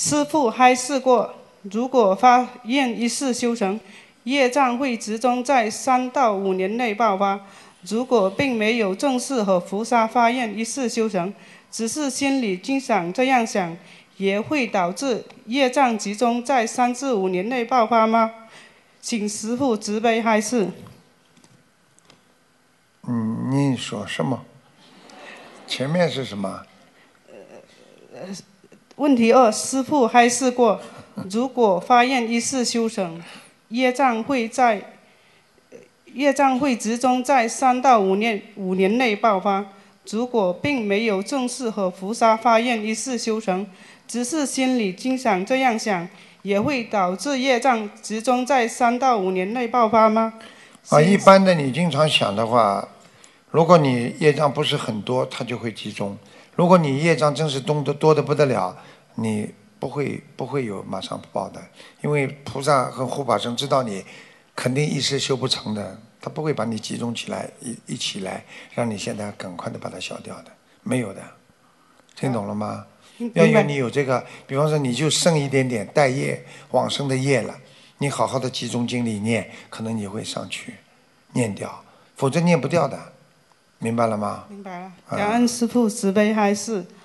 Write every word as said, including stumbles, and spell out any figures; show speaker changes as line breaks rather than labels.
师父开示过，如果发愿一世修成，业障会集中在三到五年内爆发。如果并没有正式和菩萨发愿一世修成，只是心里经常这样想，也会导致业障集中在三至五年内爆发吗？请师父慈悲开示。
嗯，你说什么？前面是什么？
呃，问题二，师父开示过，如果发愿一世修成，业障会在业障会集中在三到五年五年内爆发。如果并没有正式和菩萨发愿一世修成，只是心里经常这样想，也会导致业障集中在三到五年内爆发吗？
啊，一般的你经常想的话，如果你业障不是很多，它就会集中；如果你业障真是多的多的不得了，你不会不会有马上报的，因为菩萨和护法神知道你肯定一时修不成的，他不会把你集中起来一一起来，让你现在赶快的把它消掉的，没有的，听懂了吗？要有你有这个，比方说你就剩一点点带业往生的业了，你好好的集中精力念，可能你会上去念掉，否则念不掉的，明白了吗？
明白了，感恩师父慈悲开示。